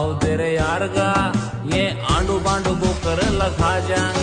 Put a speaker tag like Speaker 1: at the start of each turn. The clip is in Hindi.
Speaker 1: आओ तेरे यार का ये आंडू बांडू बुकर लखा जा।